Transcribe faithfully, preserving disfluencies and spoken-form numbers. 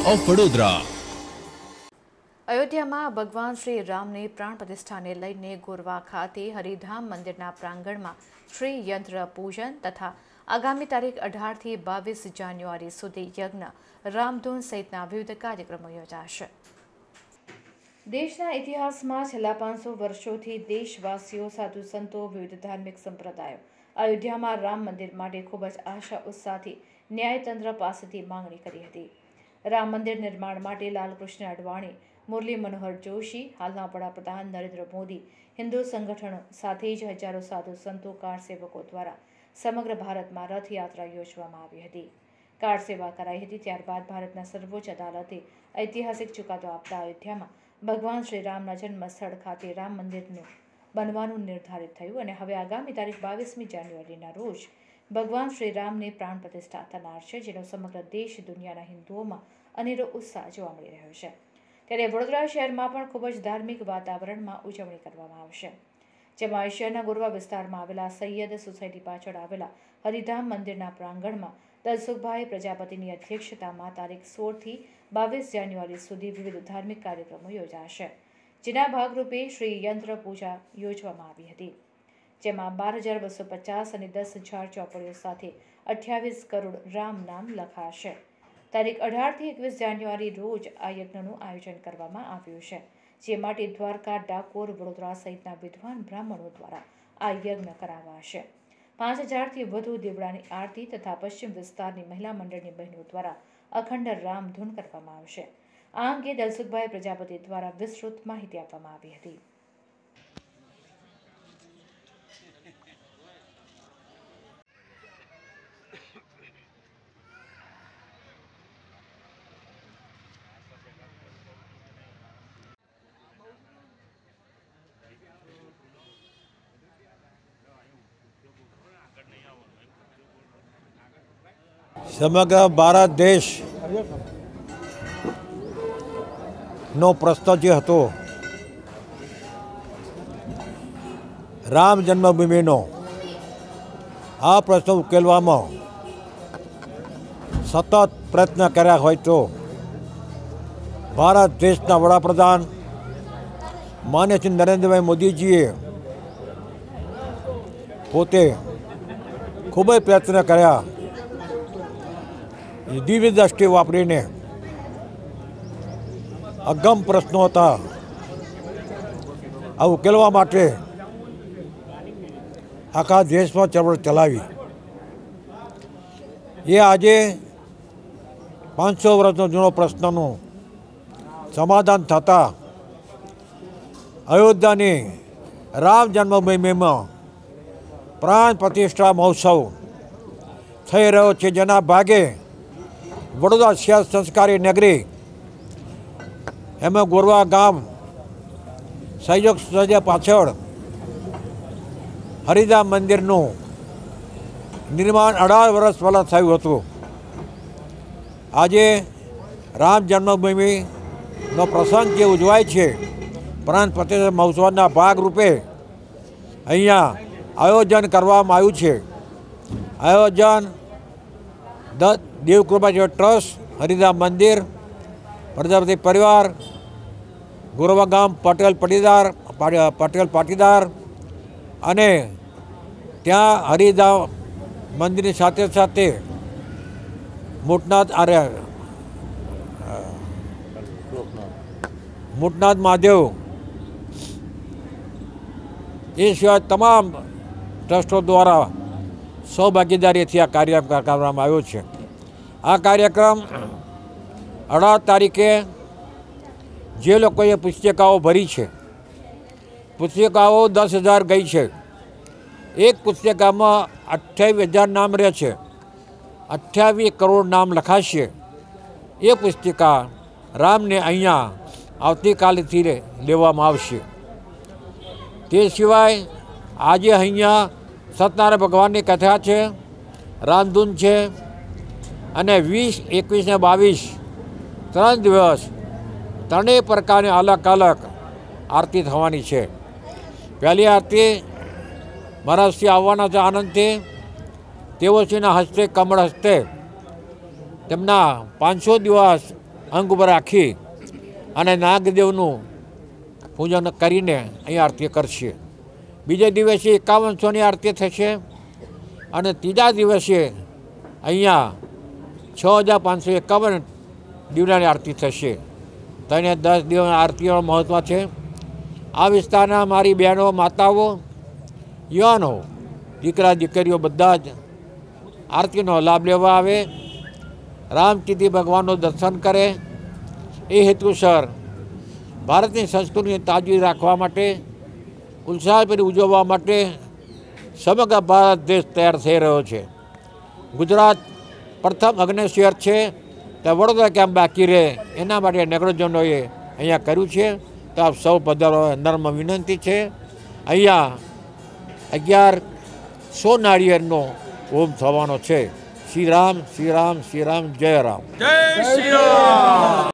Of Vadodara. અયોધ્યામાં ભગવાન શ્રી રામની પ્રાણ પ્રતિષ્ઠાને લઈને ગોરવા ખાતે હરિધામ મંદિરના પ્રાંગણમાં શ્રી યંત્ર પૂજન તથા આગામી તારીખ અઢારથી બાવીસ જાન્યુઆરી સુધી યજ્ઞ રામધૂન સહિતના વિવિધ કાર્યક્રમો યોજાશે। દેશના ઇતિહાસમાં છેલ્લા પાંચસો વર્ષોથી દેશવાસીઓ, સાધુ સંતો, વિવિધ ધાર્મિક સંપ્રદાયો અયોધ્યામાં રામ મંદિર માટે ખૂબ જ આશા ઉત્સાહથી ન્યાયતંત્ર પાસેથી માંગણી કરી હતી। રામ મંદિર નિર્માણ માટે લાલકૃષ્ણ અડવાણી, મુરલી મનોહર જોશી, હાલના વડાપ્રધાન નરેન્દ્ર મોદી, હિન્દુ સંગઠનો સાથે જ હજારો સાધુ સંતો, કાર સેવકો દ્વારા સમગ્ર ભારતમાં રથયાત્રા યોજવામાં આવી હતી। કાર સેવા કરાઈ હતી। ત્યારબાદ ભારતના સર્વોચ્ચ અદાલતે ઐતિહાસિક ચુકાદો આપતા અયોધ્યામાં ભગવાન શ્રી રામના જન્મસ્થળ ખાતે રામ મંદિરનું બનવાનું નિર્ધારિત થયું અને હવે આગામી તારીખ બાવીસમી જાન્યુઆરીના રોજ ભગવાન શ્રી રામની પ્રાણ પ્રતિષ્ઠા થનાર છે, જેનો સમગ્ર દેશ દુનિયાના હિન્દુઓમાં અનેરો ઉત્સાહ જોવા મળી રહ્યો છે। ત્યારે વડોદરા શહેરમાં પણ ખૂબ જ ધાર્મિક વાતાવરણમાં ઉજવણી કરવામાં આવશે, જેમાં શહેરના ગોરવા વિસ્તારમાં આવેલા સૈયદ સોસાયટી પાછળ આવેલા હરિધામ મંદિરના પ્રાંગણમાં દલસુખભાઈ પ્રજાપતિની અધ્યક્ષતામાં તારીખ સોળથી બાવીસ જાન્યુઆરી સુધી વિવિધ ધાર્મિક કાર્યક્રમો યોજાશે, જેના ભાગરૂપે શ્રી યંત્ર પૂજા યોજવામાં આવી હતી, જેમાં બાર હજાર બસો પચાસ અને દસ હજાર ચોપડીઓ સાથે અઠ્યાવીસ કરોડ રામ નામ લખાશે। તારીખ અઢારથી એકવીસ જાન્યુઆરી રોજ આ યજ્ઞનું આયોજન કરવામાં આવ્યું છે, જે માટે દ્વારકા, ડાકોર, વડોદરા સહિતના વિદ્વાન બ્રાહ્મણો દ્વારા આ યજ્ઞ કરાવાશે। પાંચ હજારથી વધુ દીવડાની આરતી તથા પશ્ચિમ વિસ્તારની મહિલા મંડળની બહેનો દ્વારા અખંડ રામધૂન કરવામાં આવશે। આ અંગે દલસુખભાઈ પ્રજાપતિ દ્વારા વિસ્તૃત માહિતી આપવામાં આવી હતી। સમગ્ર ભારત દેશ નો પ્રશ્ન જે હતો રામ જન્મભૂમિનો, આ પ્રશ્ન ઉકેલવામાં સતત પ્રયત્ન કર્યા હોય તો ભારત દેશના વડાપ્રધાન માનનીય શ્રી નરેન્દ્રભાઈ મોદીજીએ પોતે ખૂબ જ પ્રયત્ન કર્યા, દિવ્ય દ્રષ્ટિ વાપરીને અગમ પ્રશ્નો હતા આ ઉકેલવા માટે આખા દેશમાં ચળવળ ચલાવી। એ આજે પાંચસો વર્ષનો જૂનો પ્રશ્નનું સમાધાન થતાં અયોધ્યાની રામ જન્મભૂમિમાં પ્રાણ પ્રતિષ્ઠા મહોત્સવ થઈ રહ્યો છે, જેના ભાગે વડોદરા શહેર સંસ્કારી નગરી એમાં ગોરવા ગામ સહયોગ સોસાયટી પાછળ હરિધામ મંદિરનું નિર્માણ અઢાર વર્ષ પહેલાં થયું હતું। આજે રામ જન્મભૂમિનો પ્રસંગ જે ઉજવાય છે, પ્રાણ પ્રતિષ્ઠા મહોત્સવના ભાગરૂપે અહીંયા આયોજન કરવામાં આવ્યું છે। આયોજન દેવકૃપા ટ્રસ્ટ, હરિધામ મંદિર, પ્રજાપતિ પરિવાર, ગોરવા ગામ પટેલ પાટીદાર પટેલ પાટીદાર અને ત્યાં હરિધામ મંદિરની સાથે સાથે મોટનાથ આર્ય મોટનાથ મહાદેવ એ સિવાય તમામ ટ્રસ્ટો દ્વારા સૌભાગીદારીથી આ કાર્યક્રમ કરવામાં આવ્યો છે। આ કાર્યક્રમ અઢાર તારીખે જે લોકોએ પુસ્તિકાઓ ભરી છે, પુસ્તિકાઓ દસ હજાર ગઈ છે, એક પુસ્તિકામાં અઠ્યાવીસ હજાર નામ રહે છે, અઠ્યાવીસ કરોડ નામ લખાશે। એ પુસ્તિકા રામને અહીંયા આવતીકાલથી લેવામાં આવશે। તે સિવાય આજે અહીંયા સત્યનારાયણ ભગવાનની કથા છે, રામધૂન છે અને વીસ, એકવીસ ને બાવીસ ત્રણ દિવસ ત્રણેય પ્રકારની અલગ અલગ આરતી થવાની છે। પહેલી આરતી મહારાજશ્રી આવવાના છે આનંદથી, તેઓશ્રીના હસ્તે કમળ હસ્તે તેમના પાંચસો દિવસ અંગ ઉપર રાખી અને નાગદેવનું પૂજન કરીને અહીં આરતી કરશે. બીજા દિવસે એકાવનસોની આરતી થશે અને ત્રીજા દિવસે અહીંયા છ હજાર પાંચસો એકાવન દીવડાની આરતી થશે. તેને દસ દિવસ આરતીનો મહત્ત્વ છે. આ વિસ્તારના મારી બહેનો, માતાઓ, યુવાનો, દીકરા દીકરીઓ બધા જ આરતીનો લાભ લેવા આવે, રામચંદ્ર ભગવાનનું દર્શન કરે. એ હેતુસર ભારતની સંસ્કૃતિને તાજવી રાખવા માટે, ઉત્સાહભેર ઉજવવા માટે સમગ્ર ભારત દેશ તૈયાર થઈ રહ્યો છે. ગુજરાત પ્રથમ અગ્નિ શહેર છે, તો વડોદરા કેમ બાકી રહે એના માટે નગરજનોએ અહીંયા કર્યું છે. તો આપ સૌ પધારો નર્મ વિનંતી છે. અહીંયા અગિયાર સો નાળિયેરનો હોમ થવાનો છે. શ્રી રામ, શ્રી રામ, શ્રી રામ, જય રામ. જય શ્રી રામ.